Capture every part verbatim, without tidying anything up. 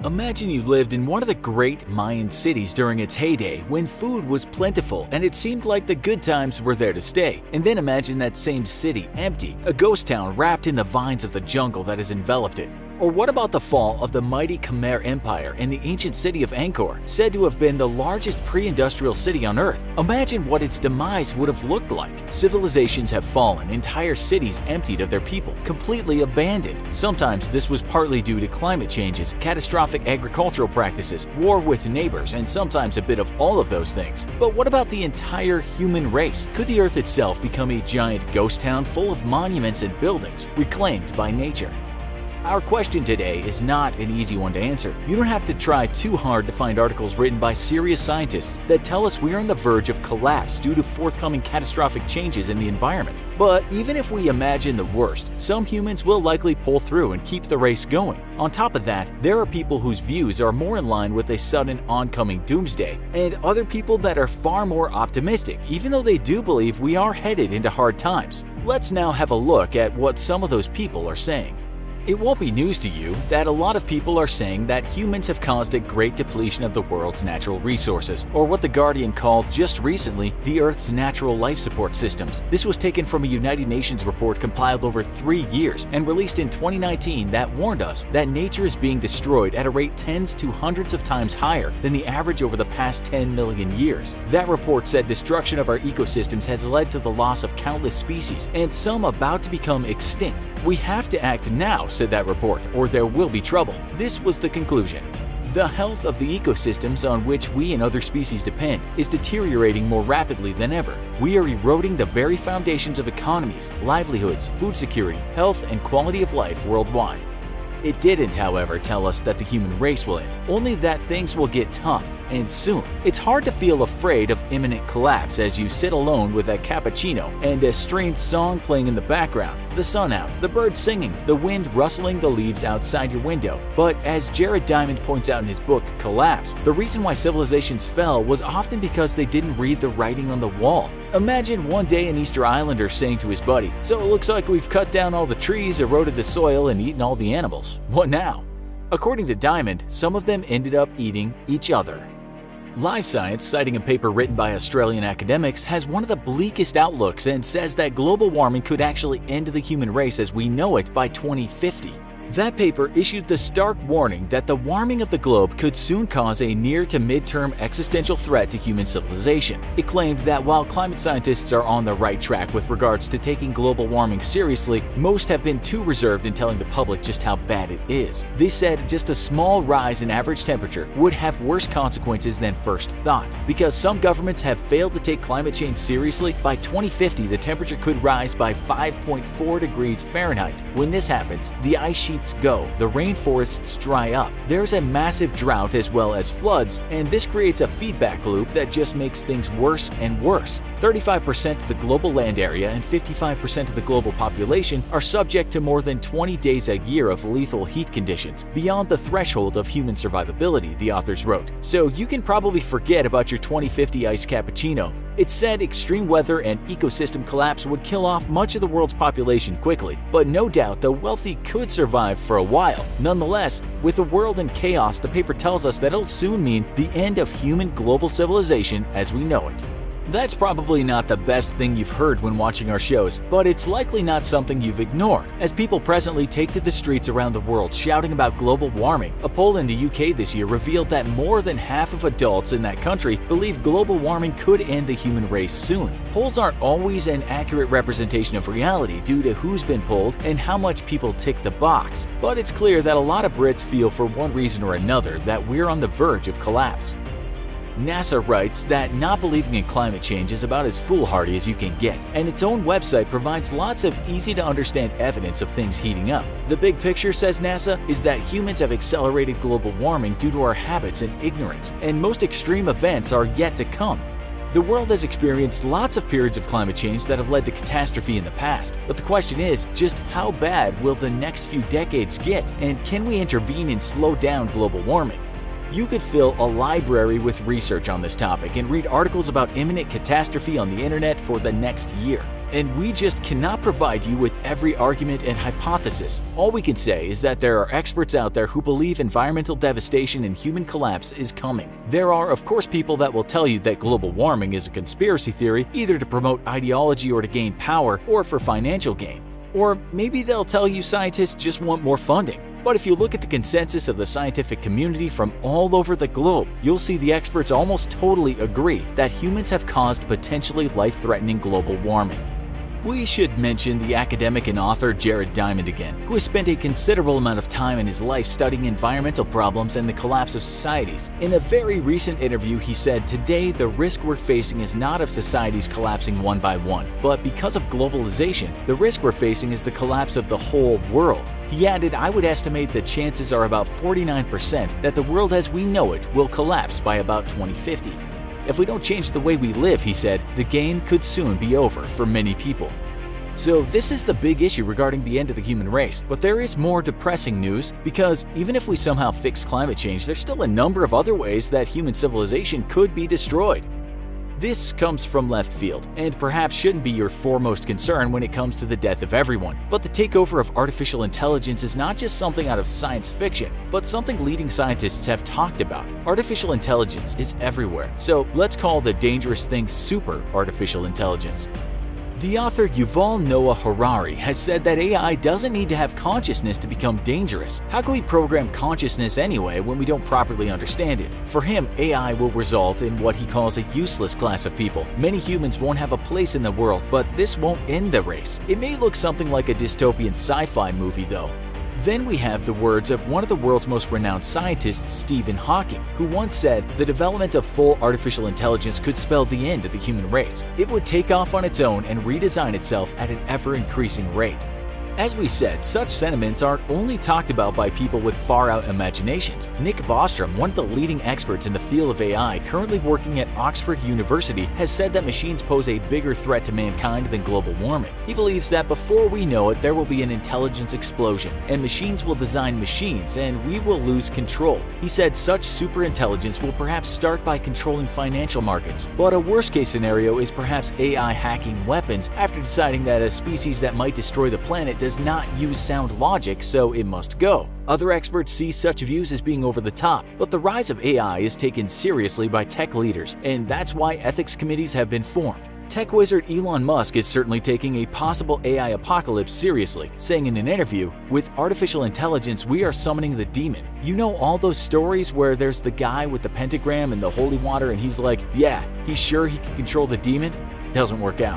Imagine you lived in one of the great Mayan cities during its heyday when food was plentiful and it seemed like the good times were there to stay. And then imagine that same city empty, a ghost town wrapped in the vines of the jungle that has enveloped it. Or what about the fall of the mighty Khmer Empire in the ancient city of Angkor, said to have been the largest pre-industrial city on Earth? Imagine what its demise would have looked like. Civilizations have fallen, entire cities emptied of their people, completely abandoned. Sometimes this was partly due to climate changes, catastrophic agricultural practices, war with neighbors, and sometimes a bit of all of those things. But what about the entire human race? Could the Earth itself become a giant ghost town full of monuments and buildings reclaimed by nature? Our question today is not an easy one to answer. You don't have to try too hard to find articles written by serious scientists that tell us we are on the verge of collapse due to forthcoming catastrophic changes in the environment. But even if we imagine the worst, some humans will likely pull through and keep the race going. On top of that, there are people whose views are more in line with a sudden oncoming doomsday, and other people that are far more optimistic, even though they do believe we are headed into hard times. Let's now have a look at what some of those people are saying. It won't be news to you that a lot of people are saying that humans have caused a great depletion of the world's natural resources, or what The Guardian called just recently the Earth's natural life support systems. This was taken from a United Nations report compiled over three years and released in twenty nineteen that warned us that nature is being destroyed at a rate tens to hundreds of times higher than the average over the past ten million years. That report said destruction of our ecosystems has led to the loss of countless species, and some about to become extinct. We have to act now, said that report, or there will be trouble. This was the conclusion. The health of the ecosystems on which we and other species depend is deteriorating more rapidly than ever. We are eroding the very foundations of economies, livelihoods, food security, health, and quality of life worldwide. It didn't, however, tell us that the human race will end, only that things will get tough, and soon. It's hard to feel afraid of imminent collapse as you sit alone with a cappuccino and a streamed song playing in the background, the sun out, the birds singing, the wind rustling the leaves outside your window. But as Jared Diamond points out in his book, Collapse, the reason why civilizations fell was often because they didn't read the writing on the wall. Imagine one day an Easter Islander saying to his buddy, "So it looks like we've cut down all the trees, eroded the soil, and eaten all the animals. What now?" According to Diamond, some of them ended up eating each other. Live Science, citing a paper written by Australian academics, has one of the bleakest outlooks and says that global warming could actually end the human race as we know it by twenty fifty. That paper issued the stark warning that the warming of the globe could soon cause a near to mid-term existential threat to human civilization. It claimed that while climate scientists are on the right track with regards to taking global warming seriously, most have been too reserved in telling the public just how bad it is. They said just a small rise in average temperature would have worse consequences than first thought. Because some governments have failed to take climate change seriously, by twenty fifty the temperature could rise by five point four degrees Fahrenheit. When this happens, the ice sheet go, the rainforests dry up, there's a massive drought as well as floods, and this creates a feedback loop that just makes things worse and worse. thirty-five percent of the global land area and fifty-five percent of the global population are subject to more than twenty days a year of lethal heat conditions, beyond the threshold of human survivability, the authors wrote. So you can probably forget about your twenty fifty iced cappuccino. It said extreme weather and ecosystem collapse would kill off much of the world's population quickly, but no doubt the wealthy could survive for a while. Nonetheless, with the world in chaos, the paper tells us that it'll soon mean the end of human global civilization as we know it. That's probably not the best thing you've heard when watching our shows, but it's likely not something you've ignored, as people presently take to the streets around the world shouting about global warming. A poll in the U K this year revealed that more than half of adults in that country believe global warming could end the human race soon. Polls aren't always an accurate representation of reality due to who's been polled and how much people tick the box, but it's clear that a lot of Brits feel for one reason or another that we're on the verge of collapse. NASA writes that not believing in climate change is about as foolhardy as you can get, and its own website provides lots of easy-to-understand evidence of things heating up. The big picture, says NASA, is that humans have accelerated global warming due to our habits and ignorance, and most extreme events are yet to come. The world has experienced lots of periods of climate change that have led to catastrophe in the past, but the question is, just how bad will the next few decades get, and can we intervene and slow down global warming? You could fill a library with research on this topic and read articles about imminent catastrophe on the internet for the next year. and we just cannot provide you with every argument and hypothesis. All we can say is that there are experts out there who believe environmental devastation and human collapse is coming. There are, of course, people that will tell you that global warming is a conspiracy theory, either to promote ideology or to gain power, or for financial gain. Or maybe they'll tell you scientists just want more funding. But if you look at the consensus of the scientific community from all over the globe, you'll see the experts almost totally agree that humans have caused potentially life-threatening global warming. We should mention the academic and author Jared Diamond again, who has spent a considerable amount of time in his life studying environmental problems and the collapse of societies. In a very recent interview, he said, "Today, the risk we're facing is not of societies collapsing one by one, but because of globalization, the risk we're facing is the collapse of the whole world." He added, "I would estimate the chances are about forty-nine percent that the world as we know it will collapse by about twenty fifty. If we don't change the way we live," he said, "the game could soon be over for many people." So this is the big issue regarding the end of the human race. But there is more depressing news, because even if we somehow fix climate change, there's still a number of other ways that human civilization could be destroyed. This comes from left field, and perhaps shouldn't be your foremost concern when it comes to the death of everyone. But the takeover of artificial intelligence is not just something out of science fiction, but something leading scientists have talked about. Artificial intelligence is everywhere, so let's call the dangerous thing super artificial intelligence. The author Yuval Noah Harari has said that A I doesn't need to have consciousness to become dangerous. How can we program consciousness anyway when we don't properly understand it? For him, A I will result in what he calls a useless class of people. Many humans won't have a place in the world, but this won't end the race. It may look something like a dystopian sci-fi movie though. Then we have the words of one of the world's most renowned scientists, Stephen Hawking, who once said the development of full artificial intelligence could spell the end of the human race. It would take off on its own and redesign itself at an ever-increasing rate. As we said, such sentiments aren't only talked about by people with far-out imaginations. Nick Bostrom, one of the leading experts in the field of A I currently working at Oxford University, has said that machines pose a bigger threat to mankind than global warming. He believes that before we know it, there will be an intelligence explosion, and machines will design machines, and we will lose control. He said such superintelligence will perhaps start by controlling financial markets, but a worst-case scenario is perhaps A I hacking weapons after deciding that a species that might destroy the planet does not use sound logic, so it must go. Other experts see such views as being over the top, but the rise of A I is taken seriously by tech leaders, and that's why ethics committees have been formed. Tech wizard Elon Musk is certainly taking a possible A I apocalypse seriously, saying in an interview, "With artificial intelligence, we are summoning the demon." You know all those stories where there's the guy with the pentagram and the holy water and he's like, yeah, he's sure he can control the demon? Doesn't work out.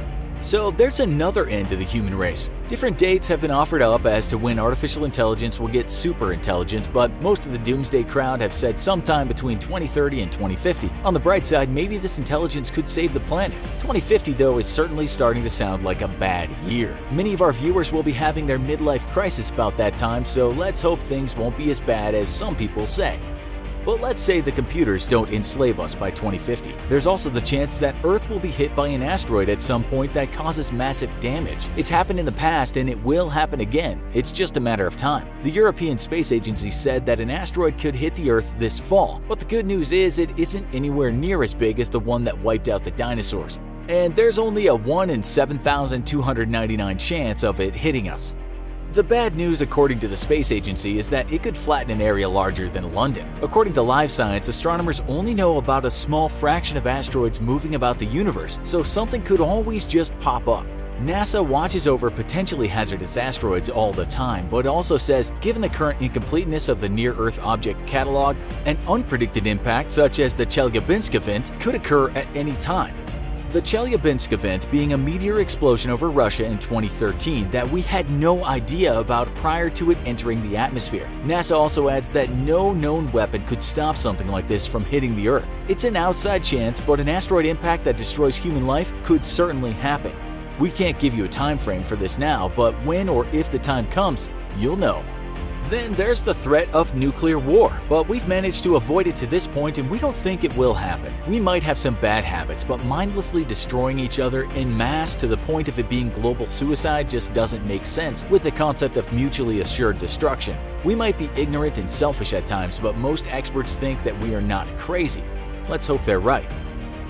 So there's another end to the human race. Different dates have been offered up as to when artificial intelligence will get super intelligent, but most of the doomsday crowd have said sometime between twenty thirty and twenty fifty. On the bright side, maybe this intelligence could save the planet. twenty fifty, though, is certainly starting to sound like a bad year. Many of our viewers will be having their midlife crisis about that time, so let's hope things won't be as bad as some people say. But let's say the computers don't enslave us by twenty fifty. There's also the chance that Earth will be hit by an asteroid at some point that causes massive damage. It's happened in the past and it will happen again. It's just a matter of time. The European Space Agency said that an asteroid could hit the Earth this fall, but the good news is it isn't anywhere near as big as the one that wiped out the dinosaurs. And there's only a one in seven thousand two hundred ninety-nine chance of it hitting us. The bad news, according to the space agency, is that it could flatten an area larger than London. According to Live Science, astronomers only know about a small fraction of asteroids moving about the universe, so something could always just pop up. NASA watches over potentially hazardous asteroids all the time, but also says, given the current incompleteness of the Near-Earth Object Catalog, an unpredicted impact such as the Chelyabinsk event could occur at any time. The Chelyabinsk event being a meteor explosion over Russia in twenty thirteen that we had no idea about prior to it entering the atmosphere. NASA also adds that no known weapon could stop something like this from hitting the Earth. It's an outside chance, but an asteroid impact that destroys human life could certainly happen. We can't give you a time frame for this now, but when or if the time comes, you'll know. Then there's the threat of nuclear war, but we've managed to avoid it to this point and we don't think it will happen. We might have some bad habits, but mindlessly destroying each other en masse to the point of it being global suicide just doesn't make sense with the concept of mutually assured destruction. We might be ignorant and selfish at times, but most experts think that we are not crazy. Let's hope they're right.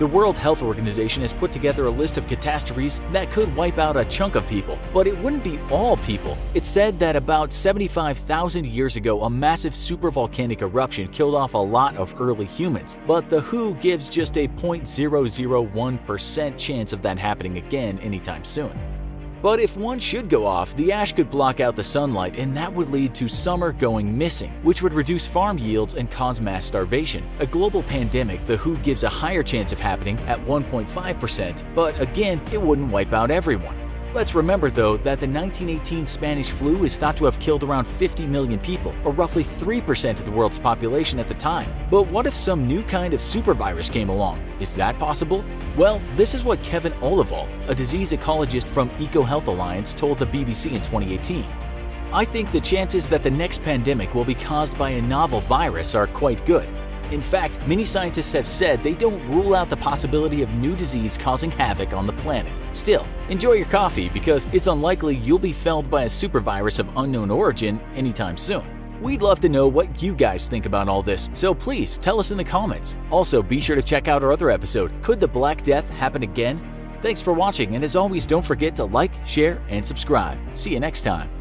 The World Health Organization has put together a list of catastrophes that could wipe out a chunk of people, but it wouldn't be all people. It's said that about seventy-five thousand years ago, a massive supervolcanic eruption killed off a lot of early humans, but the W H O gives just a zero point zero zero one percent chance of that happening again anytime soon. But if one should go off, the ash could block out the sunlight, and that would lead to summer going missing, which would reduce farm yields and cause mass starvation. A global pandemic, the W H O gives a higher chance of happening at one point five percent, but again, it wouldn't wipe out everyone. Let's remember though that the nineteen eighteen Spanish flu is thought to have killed around fifty million people, or roughly three percent of the world's population at the time. But what if some new kind of supervirus came along? Is that possible? Well, this is what Kevin Olival, a disease ecologist from EcoHealth Alliance, told the B B C in twenty eighteen. I think the chances that the next pandemic will be caused by a novel virus are quite good. In fact, many scientists have said they don't rule out the possibility of new disease causing havoc on the planet. Still, enjoy your coffee because it's unlikely you'll be felled by a supervirus of unknown origin anytime soon. We'd love to know what you guys think about all this, so please tell us in the comments. Also, be sure to check out our other episode, Could the Black Death Happen Again? Thanks for watching, and as always, don't forget to like, share, and subscribe. See you next time.